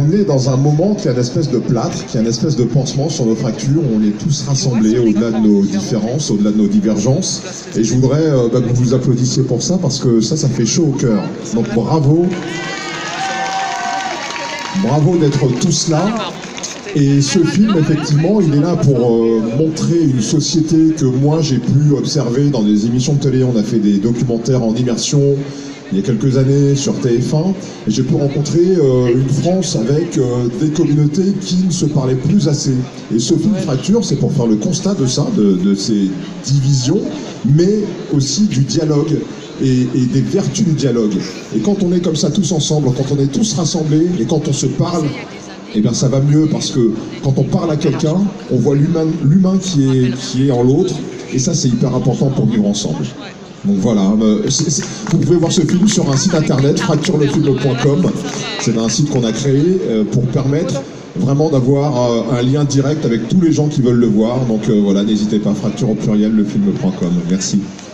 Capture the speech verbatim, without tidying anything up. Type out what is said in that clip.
on est dans un moment qui a une espèce de plâtre, qui a une espèce de pansement sur nos fractures. On est tous rassemblés au-delà de nos différences, au-delà de nos divergences. Et je voudrais euh, bah, que vous vous applaudissiez pour ça, parce que ça, ça fait chaud au cœur. Donc bravo. Bravo d'être tous là. Et ce film, effectivement, il est là pour euh, montrer une société que moi j'ai pu observer dans des émissions de télé. On a fait des documentaires en immersion il y a quelques années sur T F un. Et j'ai pu rencontrer euh, une France avec euh, des communautés qui ne se parlaient plus assez. Et ce film Fracture, c'est pour faire le constat de ça, de, de ces divisions, mais aussi du dialogue. Et, et des vertus du dialogue. Et quand on est comme ça tous ensemble, quand on est tous rassemblés, et quand on se parle, eh bien ça va mieux, parce que quand on parle à quelqu'un, on voit l'humain l'humain qui est, qui est en l'autre, et ça c'est hyper important pour vivre ensemble. Donc voilà, euh, c'est, c'est, vous pouvez voir ce film sur un site internet, fracture le film point com. C'est un site qu'on a créé euh, pour permettre vraiment d'avoir euh, un lien direct avec tous les gens qui veulent le voir. Donc euh, voilà, n'hésitez pas, fracture au pluriel le film point com. Merci.